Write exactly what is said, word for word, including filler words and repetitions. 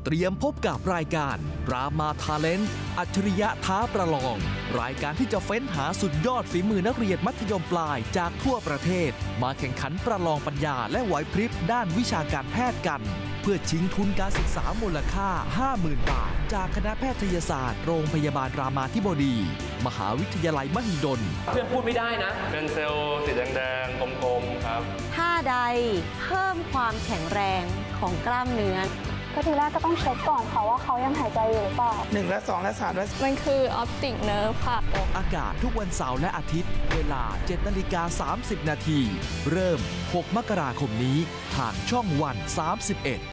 เตรียมพบกับรายการ RAMA Talent อัจฉริยะท้าประลอง รายการที่จะเฟ้นหาสุดยอดฝีมือนักเรียนมัธยมปลายจากทั่วประเทศมาแข่งขันประลองปัญญาและไหวพริบด้านวิชาการแพทย์กันเพื่อชิงทุนการศึกษามูลค่า ห้าหมื่น บาทจากคณะแพทยศาสตร์โรงพยาบาลรามาธิบดีมหาวิทยาลัยมหิดลเพื่อนพูดไม่ได้นะเป็นเซลล์สีแดงๆกลมๆครับท่าใดเพิ่มความแข็งแรงของกล้ามเนื้อก็ทีแรกก็ต้องเช็คก่อนค่ะว่าเขายังหายใจอยู่หรือเปล่าหนึ่งและสองและสามและมันคือออปติกเนิร์ฟค่ะอากาศทุกวันเสาร์และอาทิตย์เวลา เจ็ดนาฬิกาสามสิบนาทีเริ่มหกมกราคมนี้ทางช่องวันสามสิบเอ็ด